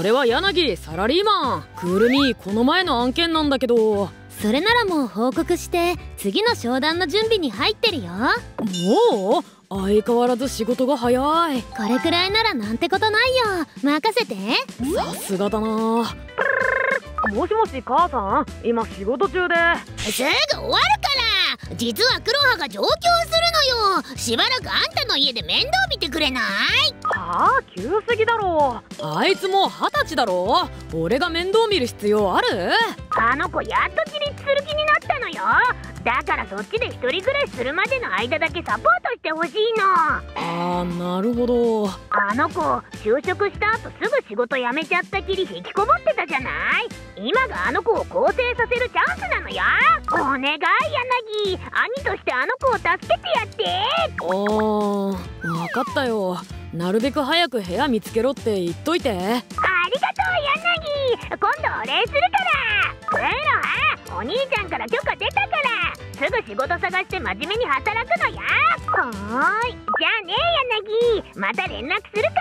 俺は柳、サラリーマン。くるみ、この前の案件なんだけど。 それならもう報告して次の商談の準備に入ってるよ。 もう相変わらず仕事が早い。 これくらいならなんてことないよ。任せて。 さすがだな。もしもし母さん、今仕事中で。 すぐ終わるから。実は黒羽が上京するのよ。しばらくあんたの家で面倒見てくれない？ はあ、急すぎだろ。あいつもう20歳だろ。俺が面倒見る必要ある？ あの子やっと自立する気になったのよ。だからそっちで一人暮らしするまでの間だけサポートしてほしいの。 あー、なるほど。 あの子就職した後すぐ仕事辞めちゃったきり引きこもってたじゃない。今があの子を更生させるチャンスなのよ。お願い柳、兄としてあの子を助けてやって。 分かったよ。なるべく早く部屋見つけろって言っといて。 ありがとう柳、今度お礼するから。黒羽、お兄ちゃんから許可出たから、すぐ仕事探して真面目に働くのよ。はーい、じゃあね柳、また連絡するから。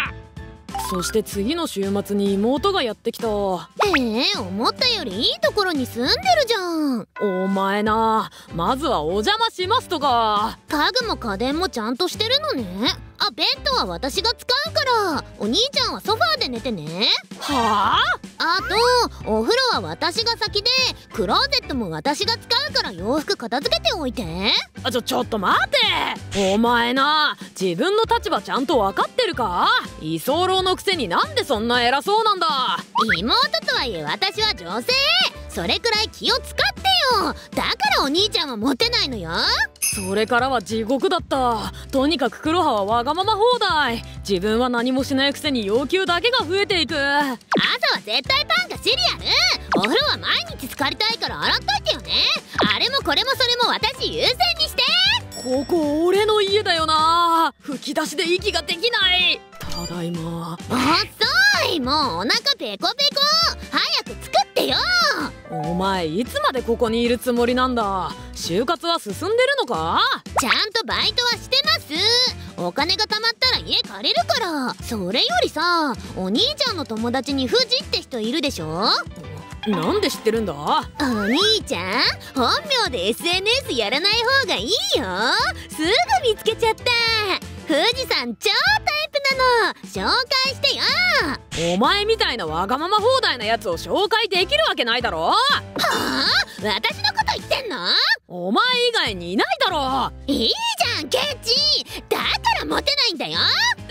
そして次の週末に妹がやってきた。 思ったよりいいところに住んでるじゃん。 お前な、まずはお邪魔しますとか。 家具も家電もちゃんとしてるのね。あ、ベッドは私が使うから、お兄ちゃんはソファーで寝てね。 はあとお風呂は私が先で、クローゼットも私が使うから洋服片付けておいて。 ちょっと待て。お前な、自分の立場ちゃんと分かってるか？居候のくせになんでそんな偉そうなんだ。 妹とはいえ私は女性。それくらい気を使ってよ。だからお兄ちゃんはモテないのよ。 それからは地獄だった。とにかく黒羽はわがまま放題。自分は何もしないくせに要求だけが増えていく。 朝は絶対パンかシリアル。お風呂は毎日浸かりたいから洗っといてよね。あれもこれもそれも私優先にして。 ここ俺の家だよな。吹き出しで息ができない。ただいま。 遅い。もうお腹ペコペコ。早く作ってよ。 お前いつまでここにいるつもりなんだ。就活は進んでるのか？ ちゃんとバイトはしてます。お金が貯まったら家借りるから。それよりさ、お兄ちゃんの友達に富士って人いるでしょ。 なんで知ってるんだ？ お兄ちゃん本名で SNS やらない方がいいよ。すぐ見つけちゃった。富士山超タイプなの。紹介してよ。 お前みたいなわがまま放題なやつを紹介できるわけないだろ。はあ、私のこと言ってんの？ お前以外にいないだろ。 いいじゃんケチ。だからモテないんだよ。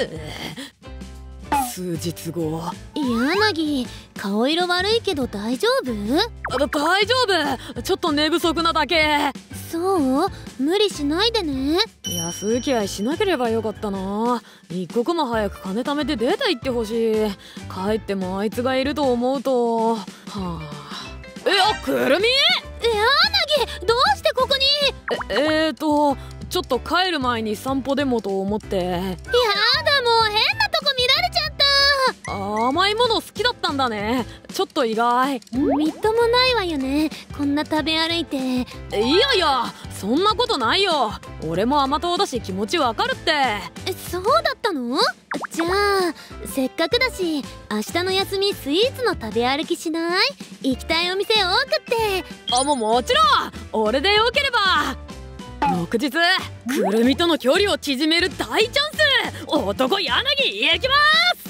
数日後。 柳、顔色悪いけど大丈夫？ 大丈夫。ちょっと寝不足なだけ。 そう？無理しないでね。 安請け合いしなければよかったな。一刻も早く金貯めて出て行ってほしい。帰ってもあいつがいると思うと。はあ。くるみ？ 柳、どうしてここに？ ちょっと帰る前に散歩でもと思って。やだ、もう変なとこ見られちゃった。 甘いもの好きだったんだね。ちょっと意外。 みっともないわよね、こんな食べ歩いて。 いやいや、そんなことないよ。俺も甘党だし気持ちわかるって。 そうだったの？じゃあせっかくだし明日の休みスイーツの食べ歩きしない？行きたいお店多くって。 もちろん。俺でよければ。翌日、くるみとの距離を縮める大チャンス。男柳行きます。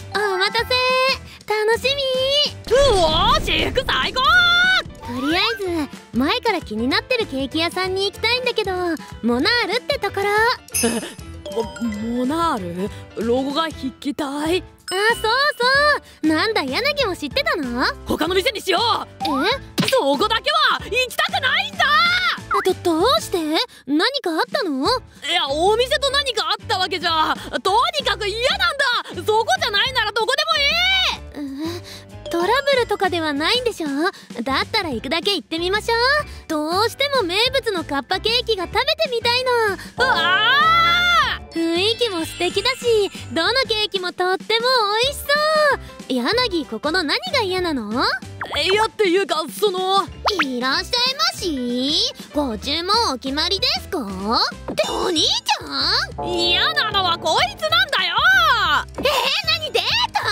お待たせ。楽しみ。 私服最高。 とりあえず前から気になってるケーキ屋さんに行きたいんだけど、モナールってところ。 モナール？ロゴが筆記体？ そうそう。なんだ、柳も知ってたの？ 他の店にしよう。そこだけは行きたくないんだ。 どうして？何かあったの？ いや、お店と何かあったわけじゃ。とにかく嫌なんだ。そこじゃないならどこでもいい。 トラブルとかではないんでしょ？だったら行くだけ行ってみましょう。どうしても名物のカッパケーキが食べてみたいの。雰囲気も素敵だし、どのケーキもとっても美味しそう。柳、ここの何が嫌なの？ いや、っていうかいらっしゃいまし。ご注文お決まりですか？ってお兄ちゃん？ 嫌なのはこいつなんだよ。 何デート？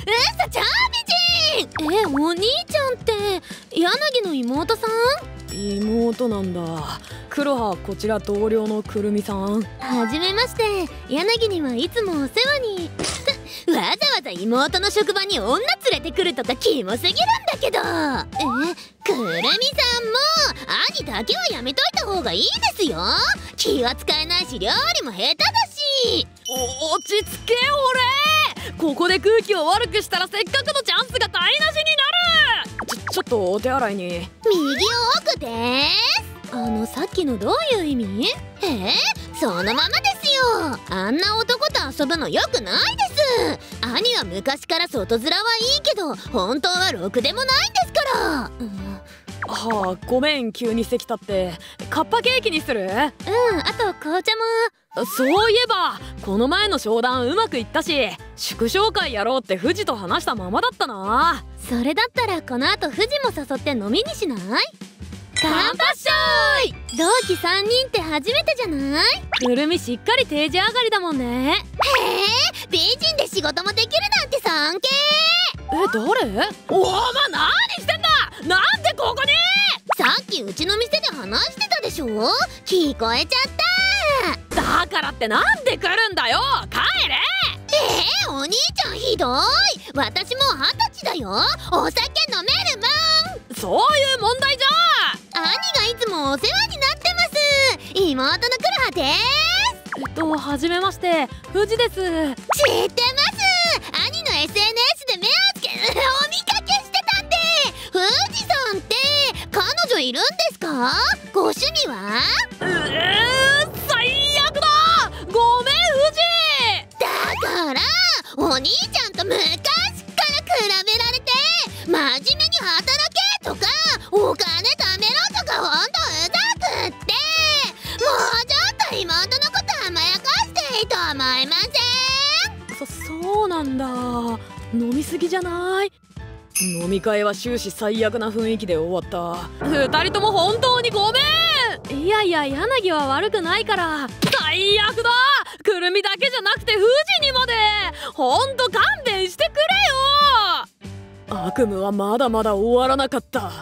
超美人。お兄ちゃんって柳の妹さん？ 妹なんだ。黒羽、こちら同僚のくるみさん。 はじめまして。柳にはいつもお世話に。わざわざ妹の職場に女連れてくるとかキモすぎるんだけど。くるみさんも兄だけはやめといた方がいいですよ。気は使えないし料理も下手だし。 落ち着け俺。ここで空気を悪くしたらせっかくのチャンスが台無しになる。ちょっとお手洗いに。 右奥でーす。さっきのどういう意味？そのままですよ。あんな男と遊ぶのよくないです。兄は昔から外面はいいけど本当はろくでもないんですから。 はあ、ごめん急に席立って。カッパケーキにする？ あと紅茶も。 そういえばこの前の商談うまくいったし祝勝会やろうって藤と話したままだったな。 それだったらこの後藤も誘って飲みにしない？ 乾杯しょーい。 同期3人って初めてじゃない？ くるみしっかり定時上がりだもんね。 美人で仕事もできるなんて尊敬。 誰？お前何してんだ。なんでここに？ さっきうちの店で話してたでしょ。聞こえちゃった。 だからってなんで来るんだよ。帰れ。 お兄ちゃんひどい。私もう20歳だよ。お酒飲めるもん。 そういう問題じゃ。 兄がいつもお世話になってます。妹の黒羽です。 はじめまして藤です。知ってます。兄の SNS で目をつけお見かけしてたんで。藤さんって彼女いるんですか？ご趣味は？ 最悪だ。ごめん藤。 だからお兄ちゃんと昔から比べられて真面目に働けとかお金貯めろとかほんとうざくって。もうちょっと妹のこと甘やかしていいと思いません？ そうなんだ。飲みすぎじゃない？飲み会は終始最悪な雰囲気で終わった。2人とも本当にごめん。いやいや柳は悪くないから。最悪だ。くるみだけじゃなくて藤にまで。ほんと勘弁してくれよ。悪夢はまだまだ終わらなかった。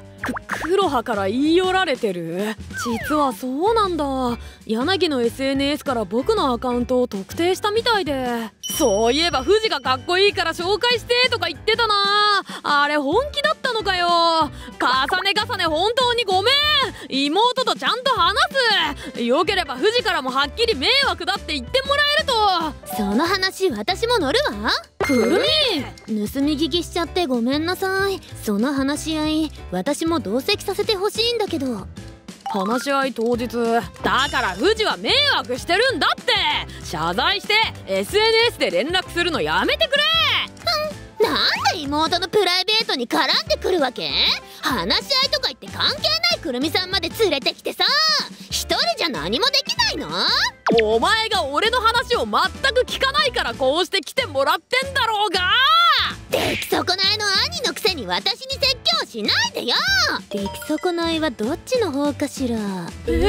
黒羽から言い寄られてる。実はそうなんだ。柳の SNS から僕のアカウントを特定したみたいで。そういえば藤がかっこいいから紹介してとか言ってたな。あれ本気だったのかよ。重ね重ね本当にごめん。妹とちゃんと話す。よければ藤からもはっきり迷惑だって言ってもらえると。 その話私も乗るわ。 くるみ、 盗み聞きしちゃってごめんなさい。その話し合い私も同席させてほしいんだけど。 話し合い当日だから藤は迷惑してるんだって。謝罪して SNS で連絡するのやめてくれ。 なんで妹のプライベートに絡んでくるわけ？話し合いとか言って関係ないくるみさんまで連れてきてさ、一人じゃ何もできないの？ お前が俺の話を全く聞かないからこうして来てもらってんだろうが。 出来損ないの兄のくせに私に説教しないでよ。出来損ないはどっちの方かしら。くるみ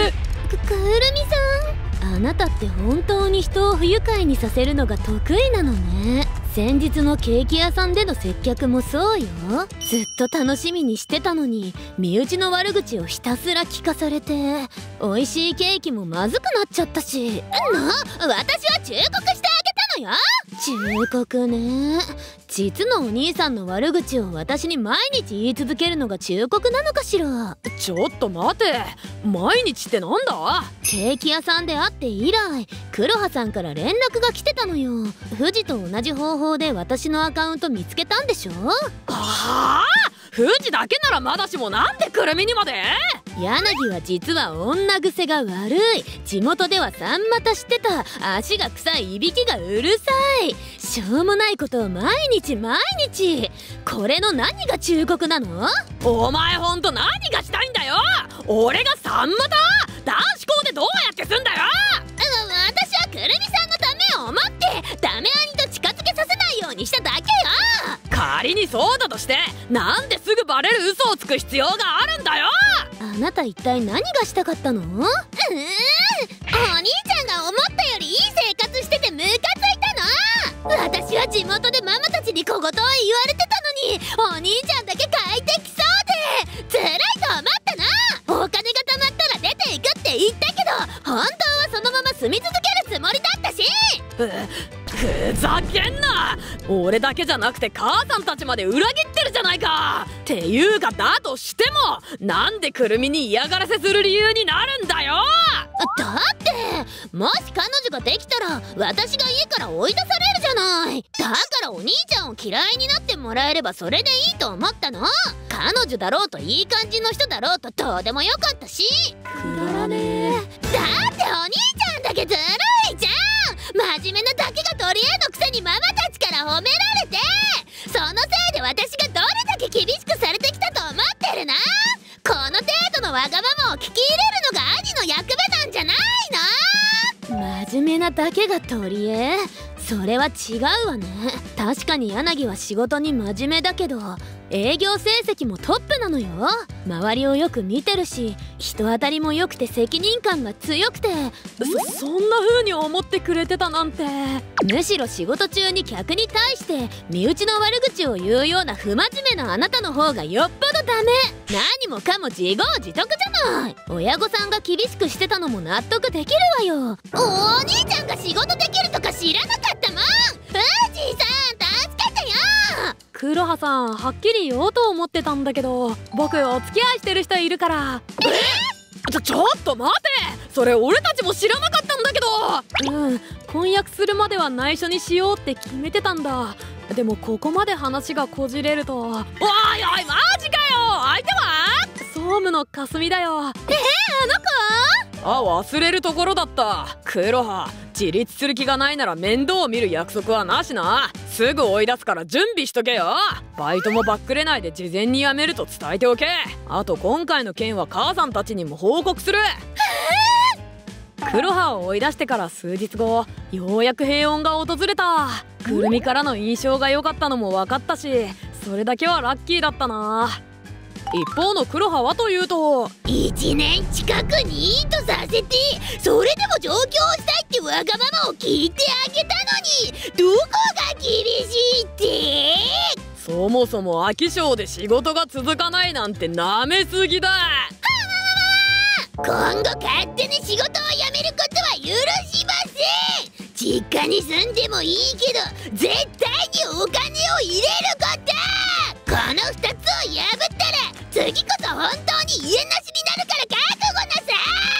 さん、あなたって本当に人を不愉快にさせるのが得意なのね。先日のケーキ屋さんでの接客もそうよ。ずっと楽しみにしてたのに身内の悪口をひたすら聞かされて、美味しいケーキもまずくなっちゃったし。私は忠告してあげたのよ。忠告ね。実のお兄さんの悪口を私に毎日言い続けるのが忠告なのかしら。 ちょっと待て、毎日ってなんだ？ ケーキ屋さんで会って以来黒羽さんから連絡が来てたのよ。藤と同じ方法で私のアカウント見つけたんでしょ。 はあ、藤だけならまだしもなんでくるみにまで？ 柳は実は女癖が悪い。地元では三股してた。足が臭いいびきがうるさい。しょうもないことを毎日。これの何が忠告なの？ お前ほんと何がしたいんだよ。俺が三股？男子校でどうやってすんだよ。 私はくるみさんのためを思ってダメ兄と近づけさせないようにしただけよ。 仮にそうだとしてなんですぐバレる嘘をつく必要があるんだよ。 あなた一体何がしたかったの？お兄ちゃんが思ったよりいい生活しててムカついたの。私は地元でママたちに小言を言わ本当はそのまま住み続けるつもりだったし。 ふざけんな。俺だけじゃなくて母さんたちまで裏切ってるじゃないか。っていうか、だとしてもなんでくるみに嫌がらせする理由になるんだよ。 だってもし彼女ができたら私が家から追い出されるじゃない。だからお兄ちゃんを嫌いになってもらえればそれでいいと思ったの。彼女だろうといい感じの人だろうとどうでもよかったし。 くだらねえ。 だってお兄ちゃんだけずるいじゃん。真面目なだけが取り柄のくせにママたちから褒められて、そのせいで私がどれだけ厳しくされてきたと思ってるの。この程度のわがままを聞き入れるのが兄の役目なんじゃないの。真面目なだけが取り柄、それは違うわね。確かに柳は仕事に真面目だけど営業成績もトップなのよ。周りをよく見てるし人当たりも良くて責任感が強くて。 そんな風に思ってくれてたなんて。 むしろ仕事中に客に対して身内の悪口を言うような不真面目なあなたの方がよっぽどダメ。何もかも自業自得じゃない。親御さんが厳しくしてたのも納得できるわよ。お兄ちゃんが仕事できるとか知らなかったもん。富士さん助けてよ。 黒羽さん、はっきり言おうと思ってたんだけど、僕お付き合いしてる人いるから。ちょっと待て。それ俺たちも知らなかったんだけど。婚約するまでは内緒にしようって決めてたんだ。でもここまで話がこじれると。おいおい、マジかよ。相手は総務のかすみだよ。 あの子？ 忘れるところだった。黒羽、自立する気がないなら面倒を見る約束はなしな。すぐ追い出すから準備しとけよ。バイトもバックれないで事前に辞めると伝えておけ。あと今回の件は母さんたちにも報告する。黒羽を追い出してから数日後、ようやく平穏が訪れた。くるみからの印象が良かったのも分かったし、それだけはラッキーだったな。一方の黒羽はというと、 1年近くニートさせて、それでも上京したいってわがままを聞いてあげたのに、どこが厳しいって。 そもそも飽き性で仕事が続かないなんてなめすぎだ。 今後勝手に仕事を辞めることは許しません。実家に住んでもいいけど絶対にお金を入れること。この2つを破ったら次こそ本当に家なしになるから覚悟なさ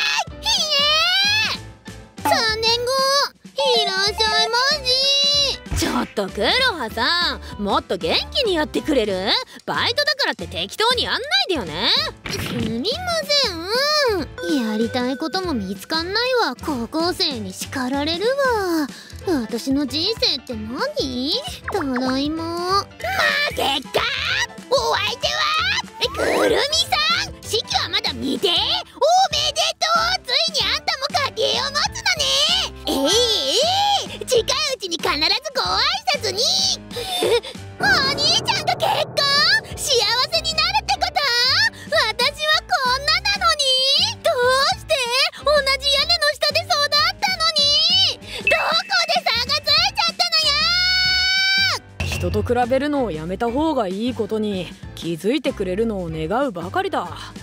い。3年後いらっしゃいまし。ちょっと黒羽さん、もっと元気にやってくれる？バイトだからって適当にやんないでよね。すみません。やりたいことも見つかんないわ。高校生に叱られるわ。私の人生って何？ただいま。マジか。お相手はくるみさん。式はまだ未定。おめでとう。ついにあんたも家庭を持つのね。近いうちに必ずご挨拶に。お兄ちゃんと結婚？幸せになるってこと？私はこんななのに。どうして同じ屋根の下で育ったのに。どこで差がついちゃったのよ。 人と比べるのをやめた方がいいことに気づいてくれるのを願うばかりだ。